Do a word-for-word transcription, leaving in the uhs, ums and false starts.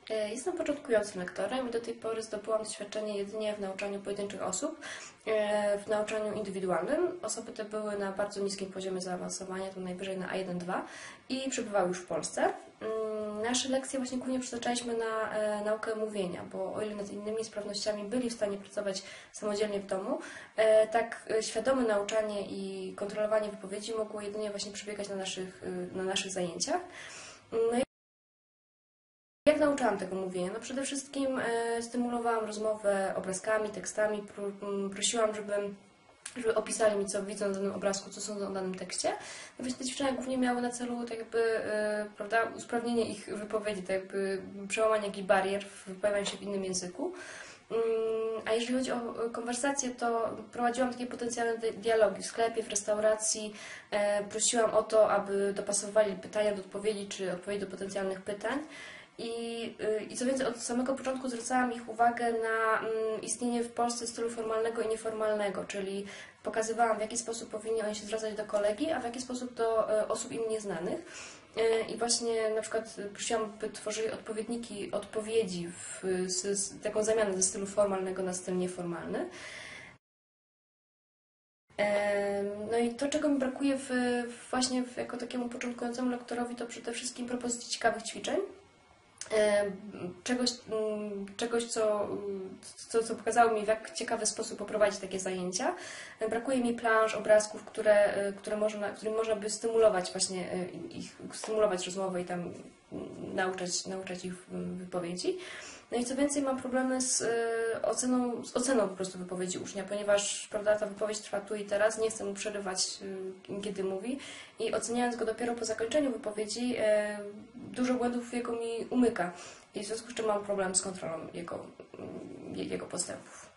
Jestem początkującym lektorem i do tej pory zdobyłam doświadczenie jedynie w nauczaniu pojedynczych osób, w nauczaniu indywidualnym. Osoby te były na bardzo niskim poziomie zaawansowania, to najwyżej na A jeden dwa i przebywały już w Polsce. Nasze lekcje właśnie głównie przeznaczaliśmy na naukę mówienia, bo o ile nad innymi sprawnościami byli w stanie pracować samodzielnie w domu, tak świadome nauczanie i kontrolowanie wypowiedzi mogło jedynie właśnie przebiegać na naszych, na naszych zajęciach. No Jak nauczałam tego mówienia? No przede wszystkim e, stymulowałam rozmowę obrazkami, tekstami, pr prosiłam, żeby, żeby opisali mi, co widzą na danym obrazku, co sądzą o danym tekście. No właśnie te ćwiczenia głównie miały na celu tak jakby, e, prawda, usprawnienie ich wypowiedzi, tak jakby przełamanie jakichś barier w wypowiadaniu się w innym języku. A jeżeli chodzi o konwersację, to prowadziłam takie potencjalne dialogi w sklepie, w restauracji. E, prosiłam o to, aby dopasowywali pytania do odpowiedzi, czy odpowiedzi do potencjalnych pytań. I, I co więcej, od samego początku zwracałam ich uwagę na mm, istnienie w Polsce stylu formalnego i nieformalnego, czyli pokazywałam, w jaki sposób powinni oni się zwracać do kolegi, a w jaki sposób do e, osób im nieznanych. E, I właśnie na przykład prosiłam, by tworzyli odpowiedniki odpowiedzi, w, z, z taką zamianę ze stylu formalnego na styl nieformalny. E, no i to, czego mi brakuje w, właśnie w, jako takiemu początkującemu lektorowi, to przede wszystkim propozycji ciekawych ćwiczeń. Czegoś, czegoś co, co, co pokazało mi, w jak ciekawy sposób poprowadzić takie zajęcia. Brakuje mi planż, obrazków, które, które można, którymi można by stymulować właśnie ich, stymulować rozmowę i tam nauczać, nauczać ich wypowiedzi. No i co więcej, mam problemy z oceną, z oceną po prostu wypowiedzi ucznia, ponieważ, prawda, ta wypowiedź trwa tu i teraz, nie chcę mu przerywać, kiedy mówi, i oceniając go dopiero po zakończeniu wypowiedzi, dużo błędów jego mi umyka i w związku z czym mam problem z kontrolą jego, jego postępów.